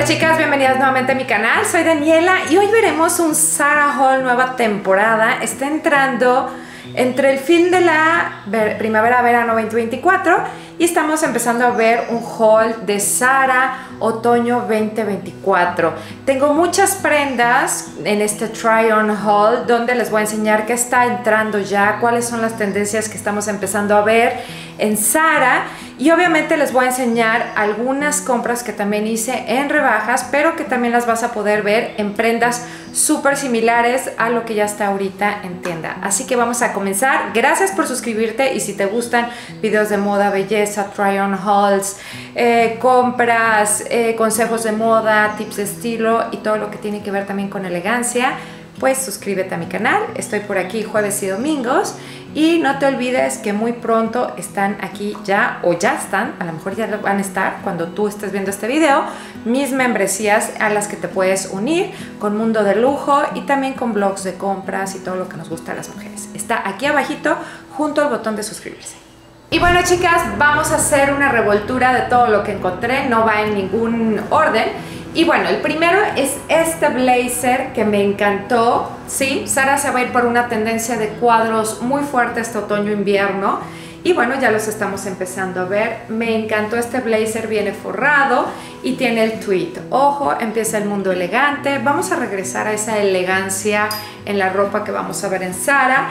Hola chicas, bienvenidas nuevamente a mi canal, soy Daniela y hoy veremos un Zara Haul nueva temporada. Está entrando entre el fin de la primavera-verano 2024 y estamos empezando a ver un haul de Zara otoño 2024. Tengo muchas prendas en este try on haul donde les voy a enseñar qué está entrando ya, cuáles son las tendencias que estamos empezando a ver en Zara, y obviamente les voy a enseñar algunas compras que también hice en rebajas, pero que también las vas a poder ver en prendas súper similares a lo que ya está ahorita en tienda. Así que vamos a comenzar. Gracias por suscribirte, y si te gustan videos de moda, belleza, try on hauls, compras, consejos de moda, tips de estilo y todo lo que tiene que ver también con elegancia, pues suscríbete a mi canal. Estoy por aquí jueves y domingos. Y no te olvides que muy pronto están aquí ya, o ya están, a lo mejor ya van a estar cuando tú estés viendo este video, mis membresías a las que te puedes unir con Mundo de Lujo y también con blogs de compras y todo lo que nos gusta a las mujeres. Está aquí abajito junto al botón de suscribirse. Y bueno chicas, vamos a hacer una revoltura de todo lo que encontré, no va en ningún orden. Y bueno, el primero es este blazer que me encantó. Sí, Zara se va a ir por una tendencia de cuadros muy fuerte este otoño-invierno. Y bueno, ya los estamos empezando a ver. Me encantó este blazer, viene forrado y tiene el tweed. Ojo, empieza el mundo elegante. Vamos a regresar a esa elegancia en la ropa que vamos a ver en Zara.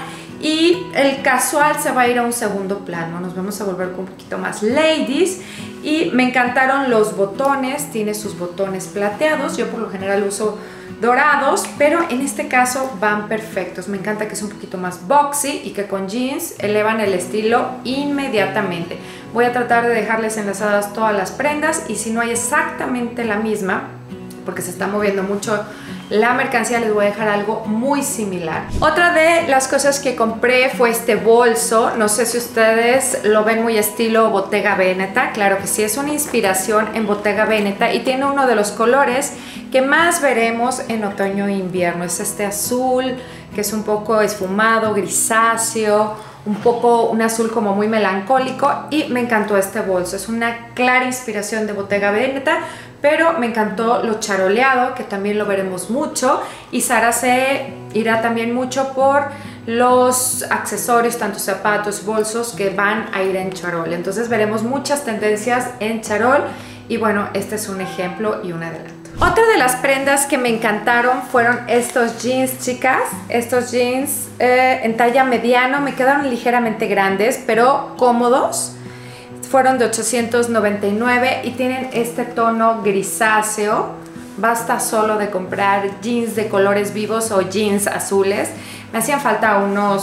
Y el casual se va a ir a un segundo plano. Nos vamos a volver un poquito más ladies. Y me encantaron los botones. Tiene sus botones plateados. Yo por lo general uso dorados, pero en este caso van perfectos. Me encanta que es un poquito más boxy y que con jeans elevan el estilo inmediatamente. Voy a tratar de dejarles enlazadas todas las prendas, y si no hay exactamente la misma, porque se está moviendo mucho la mercancía, les voy a dejar algo muy similar. Otra de las cosas que compré fue este bolso. No sé si ustedes lo ven muy estilo Bottega Veneta. Claro que sí, es una inspiración en Bottega Veneta y tiene uno de los colores que más veremos en otoño e invierno. Es este azul que es un poco esfumado, grisáceo, un azul como muy melancólico, y me encantó este bolso. Es una clara inspiración de Bottega Veneta, pero me encantó lo charoleado, que también lo veremos mucho, y Zara se irá también mucho por los accesorios, tanto zapatos, bolsos, que van a ir en charol. Entonces veremos muchas tendencias en charol, y bueno, este es un ejemplo y un adelanto. Otra de las prendas que me encantaron fueron estos jeans, chicas. Estos jeans en talla mediano, me quedaron ligeramente grandes, pero cómodos. Fueron de 899 y tienen este tono grisáceo. Basta solo de comprar jeans de colores vivos o jeans azules. Me hacían falta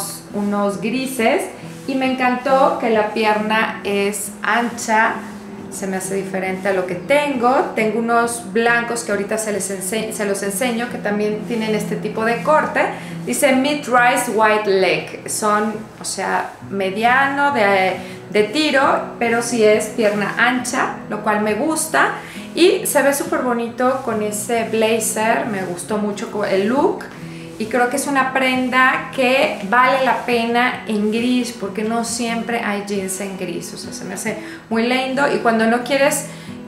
unos grises, y me encantó que la pierna es ancha. Se me hace diferente a lo que tengo. Tengo unos blancos que ahorita se los enseño, que también tienen este tipo de corte. Dice mid-rise wide leg. Son, o sea, mediano de tiro, pero sí es pierna ancha, lo cual me gusta. Y se ve súper bonito con ese blazer. Me gustó mucho el look. Y creo que es una prenda que vale la pena en gris, porque no siempre hay jeans en gris. O sea, se me hace muy lindo. Y cuando no quieres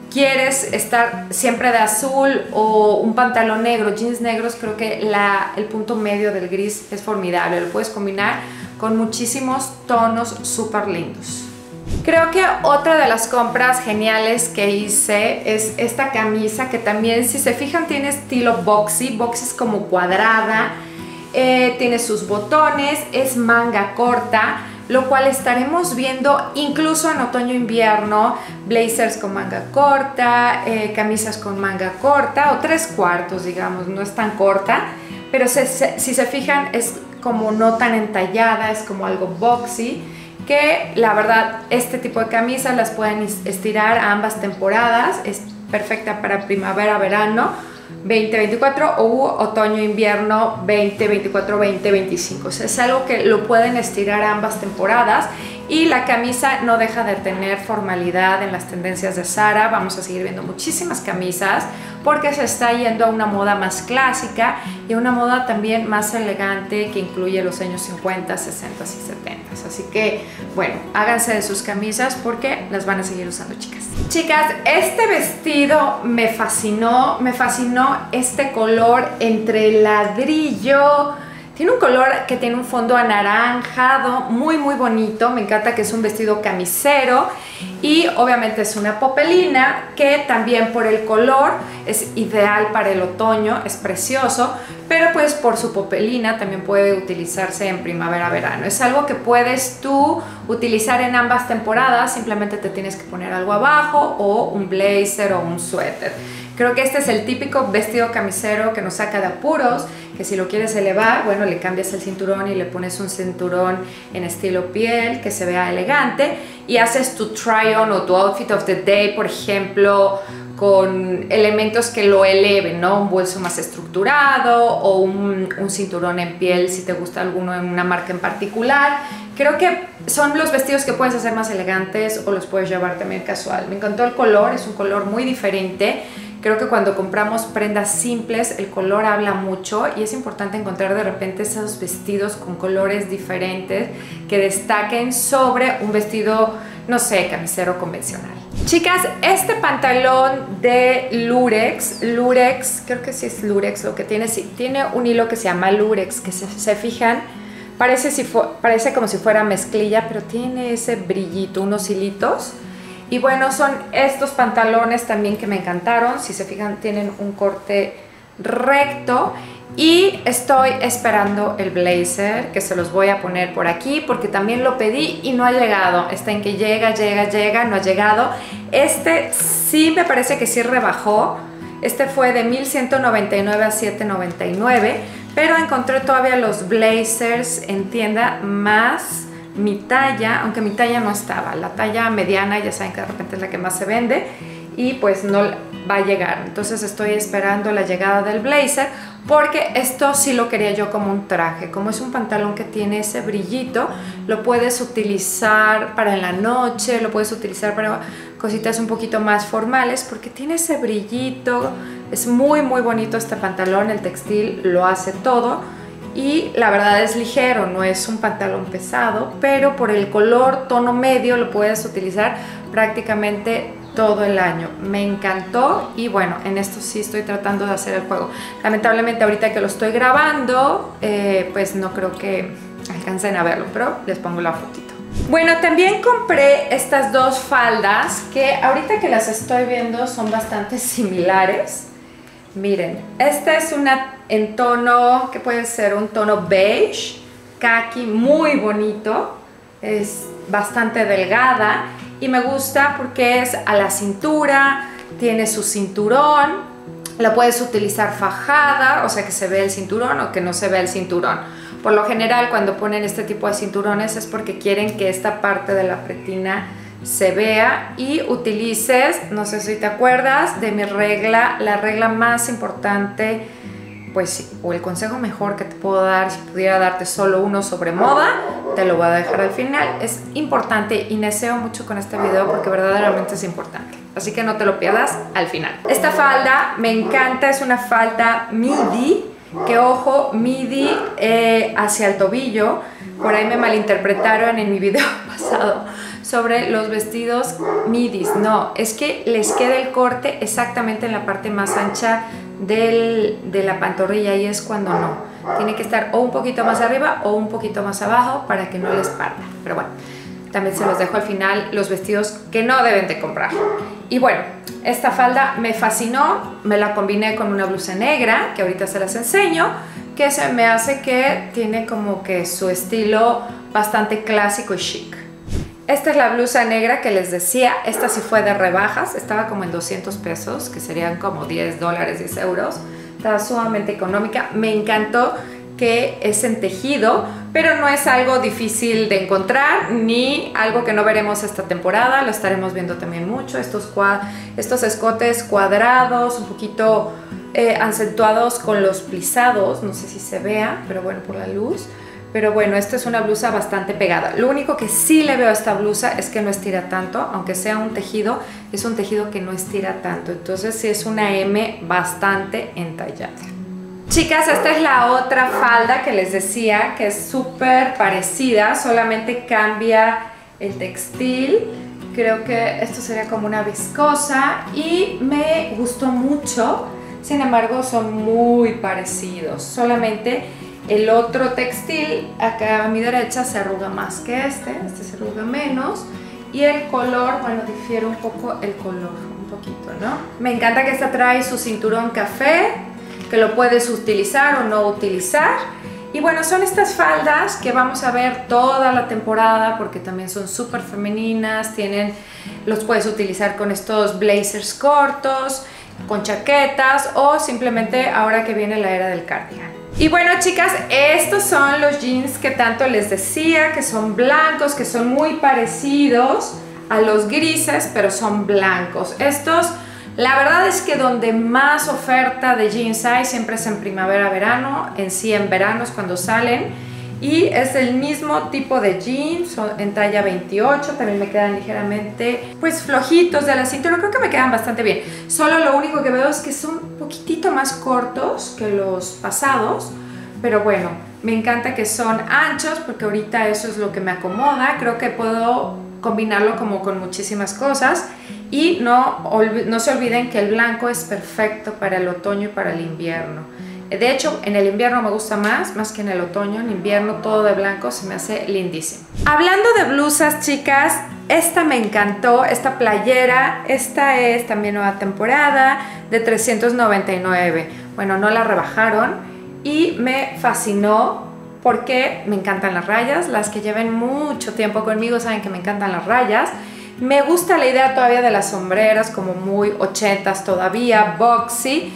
estar siempre de azul o un pantalón negro, jeans negros, creo que el punto medio del gris es formidable. Lo puedes combinar con muchísimos tonos súper lindos. Creo que otra de las compras geniales que hice es esta camisa, que también, si se fijan, tiene estilo boxy. Boxy es como cuadrada, tiene sus botones, es manga corta, lo cual estaremos viendo incluso en otoño-invierno. Blazers con manga corta, camisas con manga corta o 3/4, digamos, no es tan corta, pero si se fijan es como no tan entallada, es como algo boxy, que la verdad este tipo de camisas las pueden estirar a ambas temporadas. Es perfecta para primavera-verano 2024 o otoño-invierno 2024-2025. O sea, es algo que lo pueden estirar a ambas temporadas, y la camisa no deja de tener formalidad en las tendencias de Zara. Vamos a seguir viendo muchísimas camisas porque se está yendo a una moda más clásica y a una moda también más elegante que incluye los años 50, 60 y 70. Así que, bueno, háganse de sus camisas porque las van a seguir usando, chicas. Chicas, este vestido me fascinó este color entre ladrillo. Tiene un color que tiene un fondo anaranjado, muy bonito. Me encanta que es un vestido camisero y obviamente es una popelina que también por el color es ideal para el otoño, es precioso, pero pues por su popelina también puede utilizarse en primavera-verano. Es algo que puedes tú utilizar en ambas temporadas, simplemente te tienes que poner algo abajo o un blazer o un suéter. Creo que este es el típico vestido camisero que nos saca de apuros, que si lo quieres elevar, bueno, le cambias el cinturón y le pones un cinturón en estilo piel que se vea elegante y haces tu try-on o tu outfit of the day, por ejemplo, con elementos que lo eleven, ¿no? Un bolso más estructurado o un cinturón en piel si te gusta alguno en una marca en particular. Creo que son los vestidos que puedes hacer más elegantes o los puedes llevar también casual. Me encantó el color, es un color muy diferente. Creo que cuando compramos prendas simples el color habla mucho y es importante encontrar de repente esos vestidos con colores diferentes que destaquen sobre un vestido, no sé, camisero convencional. Chicas, este pantalón de Lurex, creo que sí es Lurex lo que tiene, sí, tiene un hilo que se llama Lurex, que se fijan, parece como si fuera mezclilla, pero tiene ese brillito, unos hilitos. Y bueno, son estos pantalones también que me encantaron. Si se fijan, tienen un corte recto. Y estoy esperando el blazer, que se los voy a poner por aquí, porque también lo pedí y no ha llegado. Está en que llega, no ha llegado. Este sí me parece que sí rebajó. Este fue de 1,199 a 799. Pero encontré todavía los blazers en tienda más mi talla, aunque mi talla no estaba, la talla mediana ya saben que de repente es la que más se vende y pues no va a llegar. Entonces estoy esperando la llegada del blazer porque esto sí lo quería yo como un traje. Como es un pantalón que tiene ese brillito, lo puedes utilizar para en la noche, lo puedes utilizar para cositas un poquito más formales porque tiene ese brillito. Es muy bonito este pantalón, el textil lo hace todo. Y la verdad es ligero, no es un pantalón pesado, pero por el color tono medio lo puedes utilizar prácticamente todo el año. Me encantó y bueno, en esto sí estoy tratando de hacer el juego. Lamentablemente ahorita que lo estoy grabando, pues no creo que alcancen a verlo, pero les pongo la fotito. Bueno, también compré estas dos faldas que ahorita que las estoy viendo son bastante similares. Miren, esta es una en tono, que puede ser un tono beige, khaki, muy bonito. Es bastante delgada y me gusta porque es a la cintura, tiene su cinturón, la puedes utilizar fajada, o sea que se ve el cinturón o que no se ve el cinturón. Por lo general cuando ponen este tipo de cinturones es porque quieren que esta parte de la pretina se vea y utilices, no sé si te acuerdas de mi regla, la regla más importante, pues sí, o el consejo mejor que te puedo dar, si pudiera darte solo uno sobre moda, te lo voy a dejar al final. Es importante y neseo mucho con este video porque verdaderamente es importante, así que no te lo pierdas al final. Esta falda me encanta, es una falda midi, que ojo, midi hacia el tobillo. Por ahí me malinterpretaron en mi video pasado sobre los vestidos midis. No, es que les queda el corte exactamente en la parte más ancha de la pantorrilla y es cuando no. Tiene que estar o un poquito más arriba o un poquito más abajo para que no les parta. Pero bueno, también se los dejo al final los vestidos que no deben de comprar. Y bueno, esta falda me fascinó, me la combiné con una blusa negra, que ahorita se las enseño, que se me hace que tiene como que su estilo bastante clásico y chic. Esta es la blusa negra que les decía, esta sí fue de rebajas, estaba como en 200 pesos, que serían como 10 dólares, 10 euros. Estaba sumamente económica, me encantó que es en tejido, pero no es algo difícil de encontrar, ni algo que no veremos esta temporada, lo estaremos viendo también mucho, estos escotes cuadrados, un poquito acentuados con los plisados, no sé si se vea, pero bueno, por la luz. Pero bueno, esta es una blusa bastante pegada. Lo único que sí le veo a esta blusa es que no estira tanto, aunque sea un tejido, es un tejido que no estira tanto. Entonces sí es una M bastante entallada. Chicas, esta es la otra falda que les decía, que es súper parecida, solamente cambia el textil. Creo que esto sería como una viscosa y me gustó mucho. Sin embargo, son muy parecidos. Solamente el otro textil acá a mi derecha se arruga más que este se arruga menos. Y el color, bueno, difiere un poco el color, un poquito, ¿no? Me encanta que esta trae su cinturón café, que lo puedes utilizar o no utilizar. Y bueno, son estas faldas que vamos a ver toda la temporada porque también son súper femeninas, los puedes utilizar con estos blazers cortos, con chaquetas o simplemente ahora que viene la era del cardigan. Y bueno, chicas, estos son los jeans que tanto les decía, que son blancos, que son muy parecidos a los grises, pero son blancos. Estos, la verdad es que donde más oferta de jeans hay siempre es en primavera-verano, en verano es cuando salen. Y es el mismo tipo de jeans, en talla 28, también me quedan ligeramente pues flojitos de la cintura, creo que me quedan bastante bien. Solo lo único que veo es que son un poquitito más cortos que los pasados, pero bueno, me encanta que son anchos porque ahorita eso es lo que me acomoda. Creo que puedo combinarlo como con muchísimas cosas y no se olviden que el blanco es perfecto para el otoño y para el invierno. De hecho, en el invierno me gusta más que en el otoño. En invierno todo de blanco se me hace lindísimo. Hablando de blusas, chicas, esta me encantó, esta playera. Esta es también nueva temporada de 399. Bueno, no la rebajaron y me fascinó porque me encantan las rayas. Las que lleven mucho tiempo conmigo saben que me encantan las rayas. Me gusta la idea todavía de las sombreras, como muy 80s todavía, boxy.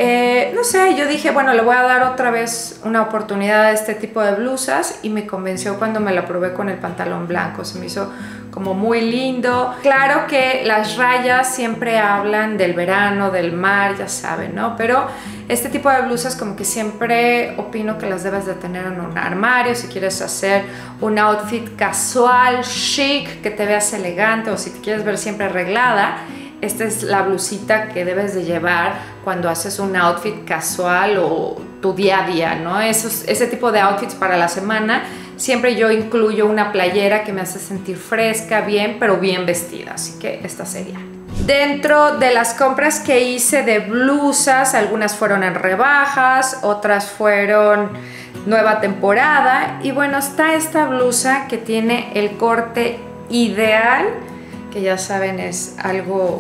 No sé, yo dije, bueno, le voy a dar otra vez una oportunidad a este tipo de blusas y me convenció cuando me la probé con el pantalón blanco. Se me hizo como muy lindo. Claro que las rayas siempre hablan del verano, del mar, ya saben, ¿no? Pero este tipo de blusas como que siempre opino que las debes de tener en un armario si quieres hacer un outfit casual, chic, que te veas elegante o si te quieres ver siempre arreglada. Esta es la blusita que debes de llevar cuando haces un outfit casual o tu día a día, ¿no? Ese tipo de outfits para la semana, siempre yo incluyo una playera que me hace sentir fresca, bien, pero bien vestida. Así que esta sería. Dentro de las compras que hice de blusas, algunas fueron en rebajas, otras fueron nueva temporada. Y bueno, está esta blusa que tiene el corte ideal, que ya saben es algo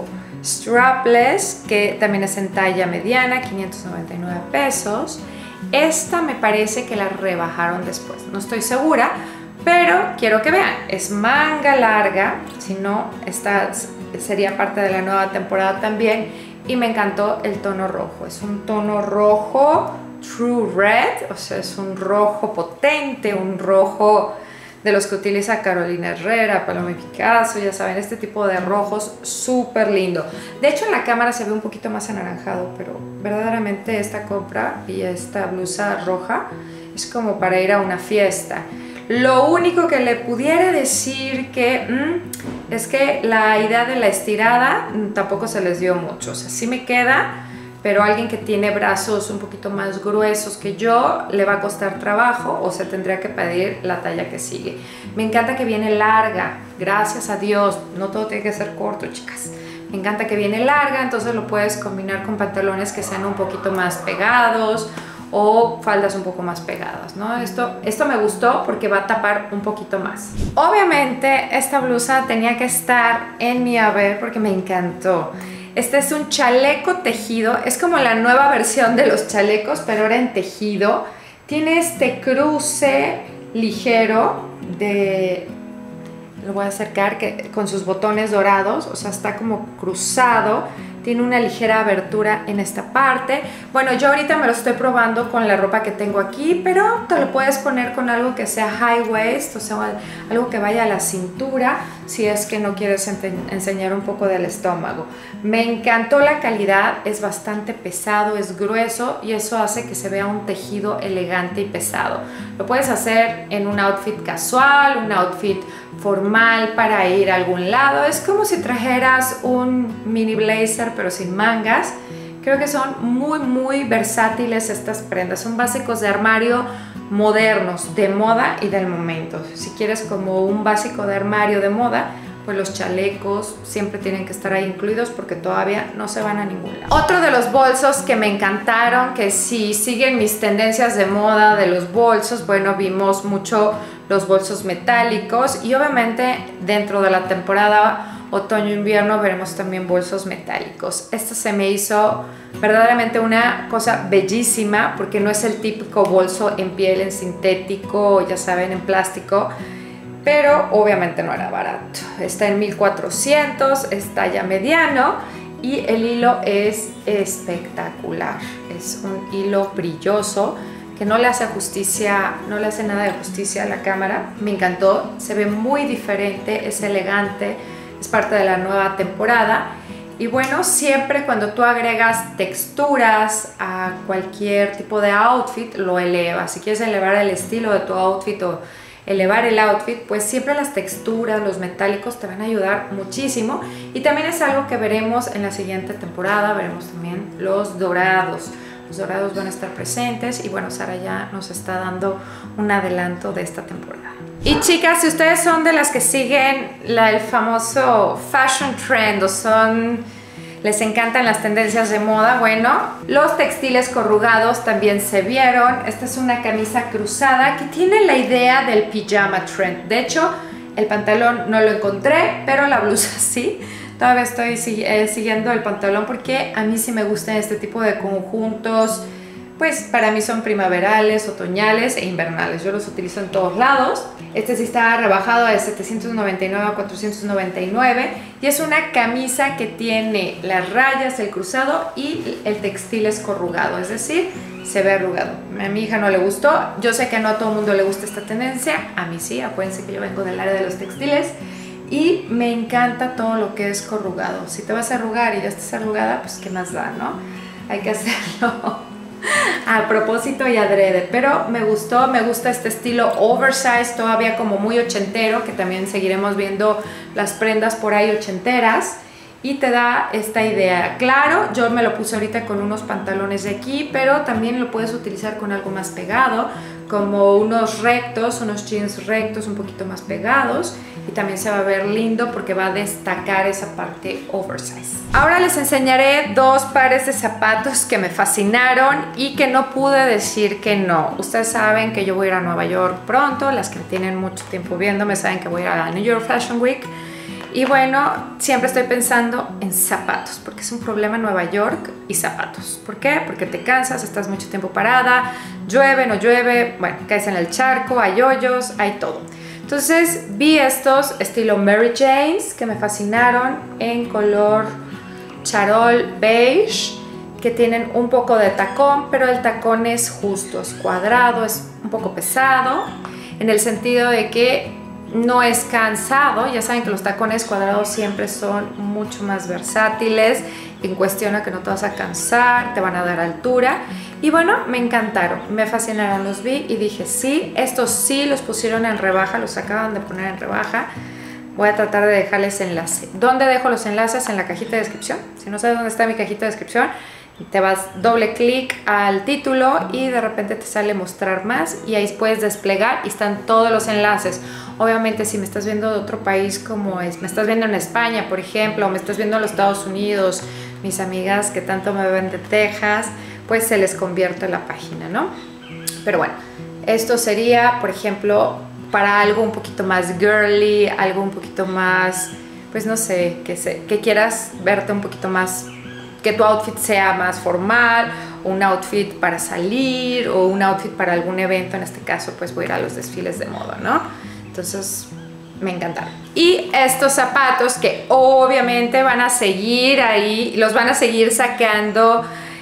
strapless, que también es en talla mediana, 599 pesos. Esta me parece que la rebajaron después, no estoy segura, pero quiero que vean, es manga larga, si no, esta sería parte de la nueva temporada también, y me encantó el tono rojo. Es un tono rojo True Red, o sea, es un rojo potente, un rojo de los que utiliza Carolina Herrera, Paloma Picasso, ya saben, este tipo de rojos súper lindo. De hecho en la cámara se ve un poquito más anaranjado, pero verdaderamente esta compra y esta blusa roja es como para ir a una fiesta. Lo único que le pudiera decir que es que la idea de la estirada tampoco se les dio mucho, o sea, sí me queda, pero alguien que tiene brazos un poquito más gruesos que yo le va a costar trabajo o se tendría que pedir la talla que sigue. Me encanta que viene larga, gracias a Dios, no todo tiene que ser corto, chicas. Me encanta que viene larga, entonces lo puedes combinar con pantalones que sean un poquito más pegados o faldas un poco más pegadas, ¿no? Esto me gustó porque va a tapar un poquito más. Obviamente esta blusa tenía que estar en mi haber porque me encantó. Este es un chaleco tejido, es como la nueva versión de los chalecos, pero ahora en tejido. Tiene este cruce ligero lo voy a acercar, con sus botones dorados, o sea, está como cruzado. Tiene una ligera abertura en esta parte. Bueno, yo ahorita me lo estoy probando con la ropa que tengo aquí, pero te lo puedes poner con algo que sea high waist, o sea, algo que vaya a la cintura, si es que no quieres enseñar un poco del estómago. Me encantó la calidad, es bastante pesado, es grueso y eso hace que se vea un tejido elegante y pesado. Lo puedes hacer en un outfit casual, un outfit formal para ir a algún lado. Es como si trajeras un mini blazer pero sin mangas. Creo que son muy versátiles estas prendas. Son básicos de armario modernos, de moda y del momento. Si quieres como un básico de armario de moda, pues los chalecos siempre tienen que estar ahí incluidos porque todavía no se van a ningún lado. Otro de los bolsos que me encantaron, que si siguen mis tendencias de moda de los bolsos, bueno, vimos mucho los bolsos metálicos y obviamente dentro de la temporada otoño-invierno veremos también bolsos metálicos. Esto se me hizo verdaderamente una cosa bellísima porque no es el típico bolso en piel, en sintético, ya saben, en plástico, pero obviamente no era barato. Está en 1400, es talla mediano y el hilo es espectacular. Es un hilo brilloso que no le hace justicia, no le hace nada de justicia a la cámara. Me encantó, se ve muy diferente, es elegante, es parte de la nueva temporada. Y bueno, siempre cuando tú agregas texturas a cualquier tipo de outfit, lo elevas. Si quieres elevar el estilo de tu outfit o elevar el outfit, pues siempre las texturas, los metálicos te van a ayudar muchísimo. Y también es algo que veremos en la siguiente temporada. Veremos también los dorados. Los dorados van a estar presentes y bueno, Sara ya nos está dando un adelanto de esta temporada. Y chicas, si ustedes son de las que siguen el famoso fashion trend o les encantan las tendencias de moda, bueno, los textiles corrugados también se vieron. Esta es una camisa cruzada que tiene la idea del pijama trend. De hecho, el pantalón no lo encontré, pero la blusa sí. Todavía estoy siguiendo el pantalón porque a mí sí me gustan este tipo de conjuntos. Pues para mí son primaverales, otoñales e invernales. Yo los utilizo en todos lados. Este sí está rebajado de 799 a 499 y es una camisa que tiene las rayas, el cruzado y el textil es corrugado, es decir, se ve arrugado. A mi hija no le gustó. Yo sé que no a todo el mundo le gusta esta tendencia. A mí sí, acuérdense que yo vengo del área de los textiles. Y me encanta todo lo que es corrugado. Si te vas a arrugar y ya estás arrugada, pues qué más da, ¿no? Hay que hacerlo a propósito y adrede. Pero me gusta este estilo oversize, todavía como muy ochentero, que también seguiremos viendo las prendas por ahí ochenteras. Y te da esta idea. Claro, yo me lo puse ahorita con unos pantalones de aquí, pero también lo puedes utilizar con algo más pegado, como unos rectos, unos jeans rectos un poquito más pegados. Y también se va a ver lindo porque va a destacar esa parte oversize. Ahora les enseñaré dos pares de zapatos que me fascinaron y que no pude decir que no. Ustedes saben que yo voy a ir a Nueva York pronto. Las que tienen mucho tiempo viéndome saben que voy a ir a la New York Fashion Week. Y bueno, siempre estoy pensando en zapatos, porque es un problema en Nueva York y zapatos. ¿Por qué? Porque te cansas, estás mucho tiempo parada, llueve, no llueve, bueno, caes en el charco, hay hoyos, hay todo. Entonces vi estos estilo Mary Janes que me fascinaron en color charol beige, que tienen un poco de tacón, pero el tacón es justo, es cuadrado, es un poco pesado, en el sentido de que no es cansado. Ya saben que los tacones cuadrados siempre son mucho más versátiles en cuestión a que no te vas a cansar, te van a dar altura. Y bueno, me encantaron, me fascinaron, los vi y dije sí, estos sí los pusieron en rebaja, los acaban de poner en rebaja. Voy a tratar de dejarles enlace. ¿Dónde dejo los enlaces? En la cajita de descripción. Si no sabes dónde está mi cajita de descripción, te vas doble clic al título y de repente te sale mostrar más y ahí puedes desplegar y están todos los enlaces. Obviamente si me estás viendo de otro país, como me estás viendo en España, por ejemplo, o me estás viendo en los Estados Unidos, mis amigas que tanto me ven de Texas, pues se les convierte la página, ¿no? Pero bueno, esto sería, por ejemplo, para algo un poquito más girly, algo un poquito más, pues no sé, que quieras verte un poquito más, que tu outfit sea más formal, un outfit para salir o un outfit para algún evento. En este caso pues voy a ir a los desfiles de moda, ¿no? Entonces me encantaron. Y estos zapatos que obviamente van a seguir ahí, los van a seguir sacando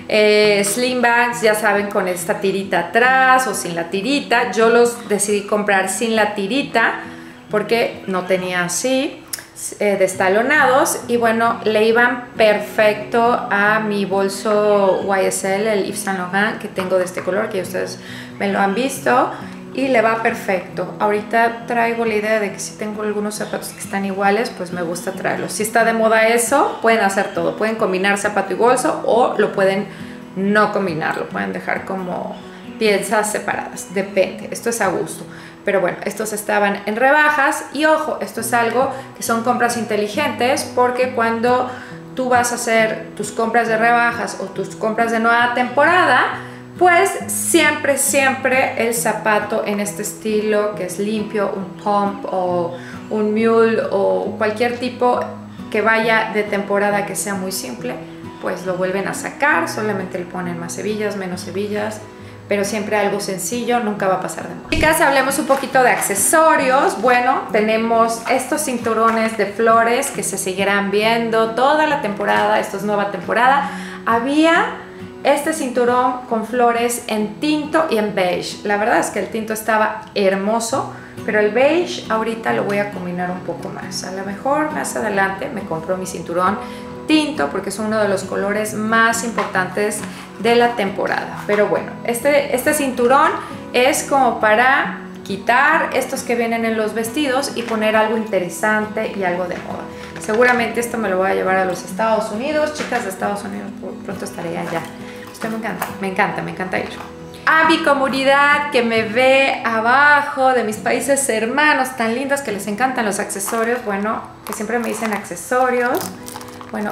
slim bags, ya saben, con esta tirita atrás o sin la tirita. Yo los decidí comprar sin la tirita porque no tenía así destalonados y bueno, le iban perfecto a mi bolso YSL, el Yves Saint Laurent que tengo de este color, que ustedes me lo han visto, y le va perfecto. Ahorita traigo la idea de que si tengo algunos zapatos que están iguales, pues me gusta traerlos. Si está de moda eso, pueden hacer todo, pueden combinar zapato y bolso o lo pueden no combinar, lo pueden dejar como piezas separadas, depende, esto es a gusto. pero bueno, estos estaban en rebajas y ojo, esto es algo que son compras inteligentes porque cuando tú vas a hacer tus compras de rebajas o tus compras de nueva temporada, pues siempre el zapato en este estilo que es limpio, un pump o un mule o cualquier tipo que vaya de temporada que sea muy simple, pues lo vuelven a sacar, solamente le ponen más hebillas, menos hebillas, pero siempre algo sencillo, nunca va a pasar de moda. Chicas, hablemos un poquito de accesorios. Bueno, tenemos estos cinturones de flores que se seguirán viendo toda la temporada, esto es nueva temporada. Había este cinturón con flores en tinto y en beige. La verdad es que el tinto estaba hermoso, pero el beige ahorita lo voy a combinar un poco más. A lo mejor más adelante me compro mi cinturón tinto porque es uno de los colores más importantes de la temporada. Pero bueno, este cinturón es como para quitar estos que vienen en los vestidos y poner algo interesante y algo de moda. Seguramente esto me lo voy a llevar a los Estados Unidos. Chicas de Estados Unidos, pronto estaré allá. Esto me encanta ir. A mi comunidad que me ve abajo, de mis países hermanos tan lindos que les encantan los accesorios, bueno, que siempre me dicen accesorios. Bueno,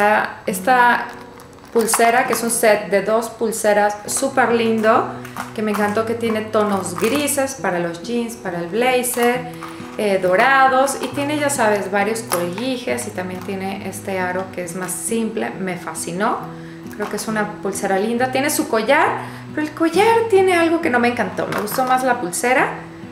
esta pulsera, que es un set de 2 pulseras súper lindo, que me encantó, que tiene tonos grises para los jeans, para el blazer, dorados, y tiene, ya sabes, varios colguijes, y también tiene este aro que es más simple, me fascinó. Creo que es una pulsera linda. Tiene su collar, pero el collar tiene algo que no me encantó. Me gustó más la pulsera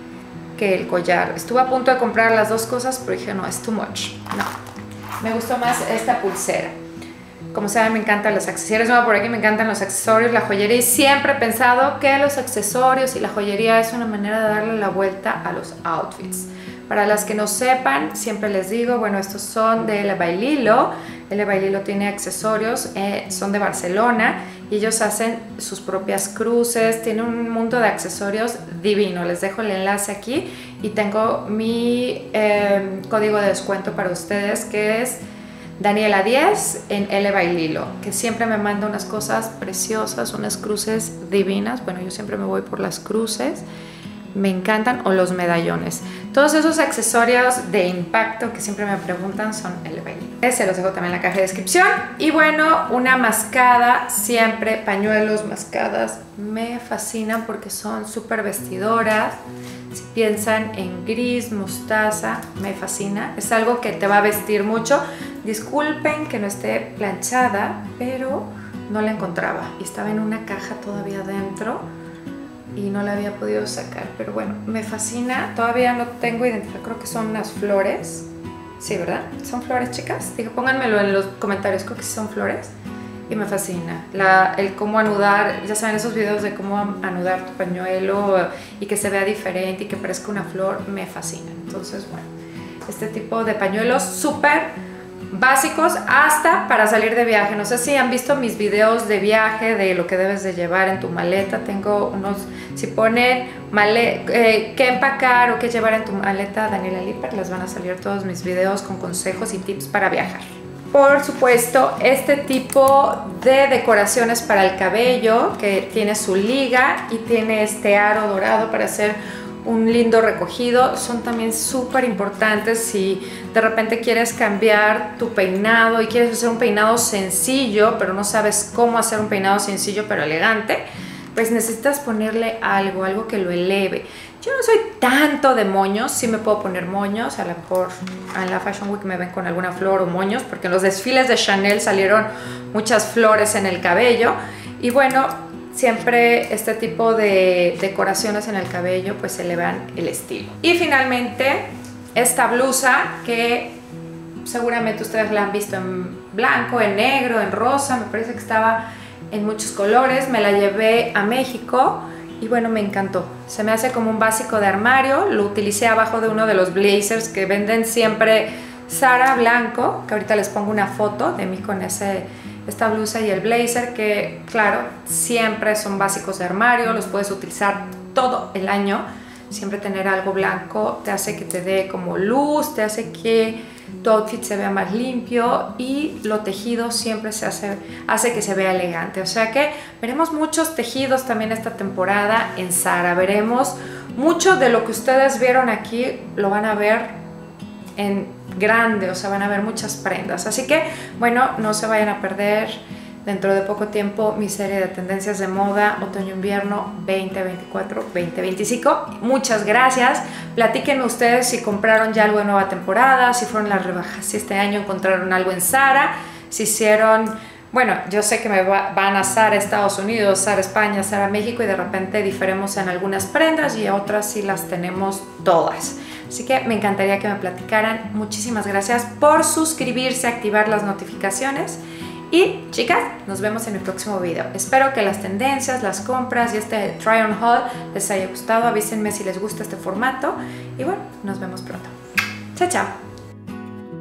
que el collar. Estuve a punto de comprar las dos cosas, pero dije, no, es too much. No, me gustó más esta pulsera. Como saben, me encantan los accesorios. No, por aquí me encantan los accesorios, la joyería. Y siempre he pensado que los accesorios y la joyería es una manera de darle la vuelta a los outfits. Para las que no sepan, siempre les digo, bueno, estos son de L. Baililo. L. Baililo tiene accesorios, son de Barcelona y ellos hacen sus propias cruces, tienen un mundo de accesorios divino. Les dejo el enlace aquí y tengo mi código de descuento para ustedes, que es Daniela10 en L. Baililo, que siempre me manda unas cosas preciosas, unas cruces divinas. Bueno, yo siempre me voy por las cruces. Me encantan, o los medallones. Todos esos accesorios de impacto que siempre me preguntan son L. Baililo. Se los dejo también en la caja de descripción. Y bueno, una mascada, siempre pañuelos, mascadas, me fascinan porque son súper vestidoras. Si piensan en gris, mostaza, me fascina. Es algo que te va a vestir mucho. Disculpen que no esté planchada, pero no la encontraba. Y estaba en una caja todavía adentro y no la había podido sacar, pero bueno, me fascina. Todavía no tengo identidad, creo que son unas flores. Sí, ¿verdad? ¿Son flores, chicas? Digo, pónganmelo en los comentarios, creo que sí son flores. Y me fascina el cómo anudar, ya saben, esos videos de cómo anudar tu pañuelo y que se vea diferente y que parezca una flor, me fascinan. Entonces, bueno, este tipo de pañuelos súper básicos hasta para salir de viaje. No sé si han visto mis videos de viaje, de lo que debes de llevar en tu maleta. Tengo unos, si ponen qué empacar o qué llevar en tu maleta, Daniela Lippert, les van a salir todos mis videos con consejos y tips para viajar. Por supuesto, este tipo de decoraciones para el cabello, que tiene su liga y tiene este aro dorado para hacer un lindo recogido, son también súper importantes si de repente quieres cambiar tu peinado y quieres hacer un peinado sencillo, pero no sabes cómo hacer un peinado sencillo pero elegante, pues necesitas ponerle algo que lo eleve. Yo no soy tanto de moños, sí me puedo poner moños, a lo mejor en la Fashion Week me ven con alguna flor o moños, porque en los desfiles de Chanel salieron muchas flores en el cabello, y bueno, siempre este tipo de decoraciones en el cabello pues elevan el estilo. Y finalmente esta blusa, que seguramente ustedes la han visto en blanco, en negro, en rosa, me parece que estaba en muchos colores. Me la llevé a México y bueno, me encantó. Se me hace como un básico de armario. Lo utilicé abajo de uno de los blazers que venden siempre Zara blanco, que ahorita les pongo una foto de mí con esta blusa y el blazer, que claro, siempre son básicos de armario, los puedes utilizar todo el año. Siempre tener algo blanco te hace que te dé como luz, te hace que tu outfit se vea más limpio, y lo tejido siempre hace que se vea elegante. O sea que veremos muchos tejidos también esta temporada en Zara. Veremos mucho de lo que ustedes vieron aquí lo van a ver en grande, o sea, van a ver muchas prendas. Así que, bueno, no se vayan a perder dentro de poco tiempo mi serie de tendencias de moda otoño-invierno 2024-2025. Muchas gracias. Platíquenme ustedes si compraron ya algo de nueva temporada, si fueron las rebajas, si este año encontraron algo en Zara, si hicieron... Bueno, yo sé que van a Zara Estados Unidos, Zara España, Zara México y de repente diferimos en algunas prendas y otras sí las tenemos todas. Así que me encantaría que me platicaran. Muchísimas gracias por suscribirse, activar las notificaciones. Y chicas, nos vemos en el próximo video. Espero que las tendencias, las compras y este try on haul les haya gustado. Avísenme si les gusta este formato. Y bueno, nos vemos pronto. Chao, chao.